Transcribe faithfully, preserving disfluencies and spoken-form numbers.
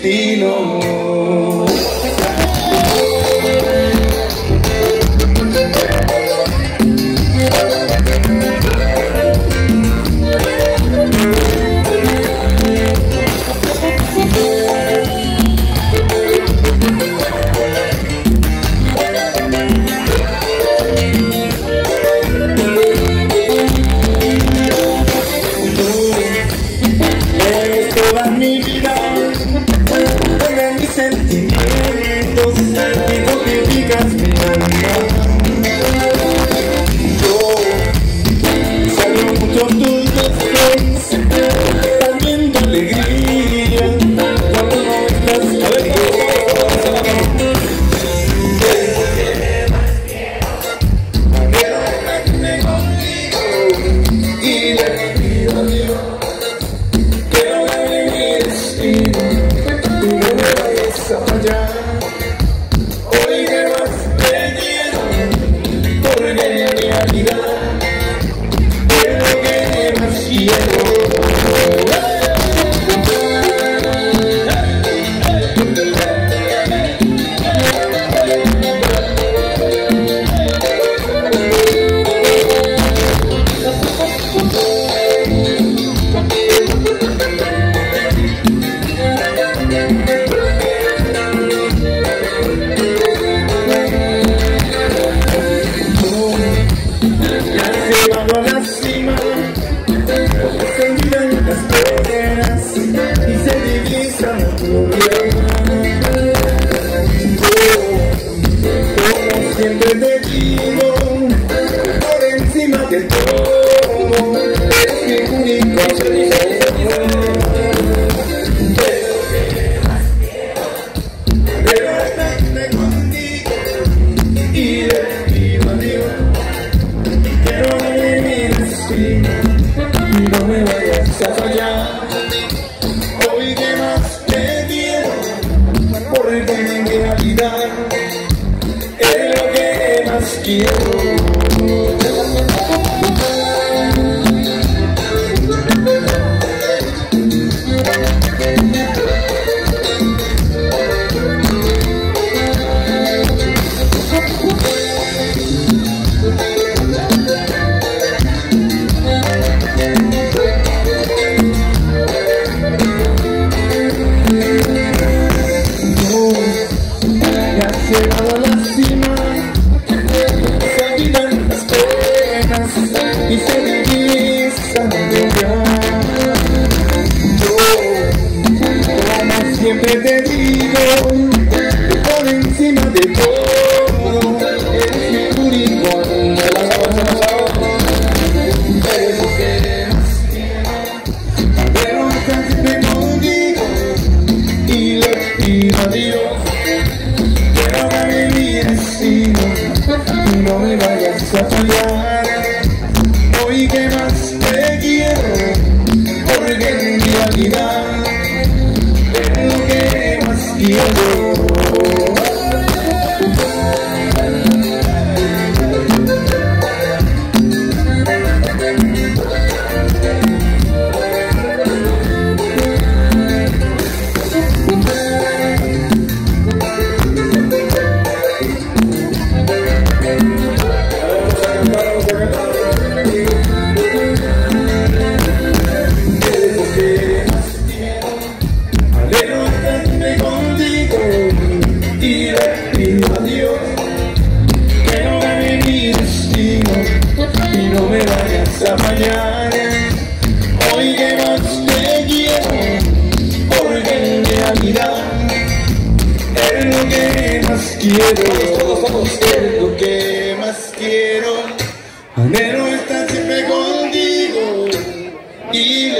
destino. Sentimientos y no criticas mi alma. Yo salgo mucho tus defectos, también tu alegría. Cuando no estás conmigo, quiero verme contigo y le pido a Dios. Quiero ver mi destino. Hoy que más te quiero, porque en realidad es lo que más quiero. Y se divisa tu vida. Como siempre te digo, por encima de todo, eres mi único tesoro. Pero estarme contigo y le pido a Dios. Quiero ver mi destino y no me vayas a fallar. Hoy que más te quiero, porque en realidad es lo que más quiero. Llegado a la cima, se quitan las penas y se divisan de ya. Yo, como siempre te digo, por encima de todo, eres mi único amor. Eres lo que más quiero, pero estás siempre contigo y le pido a Dios. Y no me vayas a fallar. Hoy que más te quiero, porque en realidad es lo que más quiero. No me vayas a fallar. Hoy que más te quiero, porque en realidad es lo que más quiero. Es lo que más quiero. Anhelo estar siempre contigo y